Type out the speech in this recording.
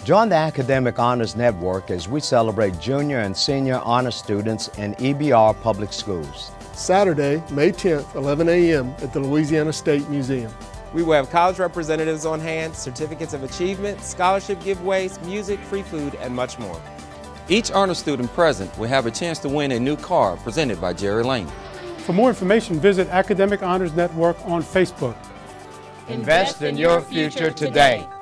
Join the Academic Honors Network as we celebrate junior and senior honor students in EBR Public Schools. Saturday, May 10th, 11 a.m. at the Louisiana State Museum. We will have college representatives on hand, certificates of achievement, scholarship giveaways, music, free food, and much more. Each honor student present will have a chance to win a new car presented by Jerry Lane. For more information, visit Academic Honors Network on Facebook. Invest in your future today.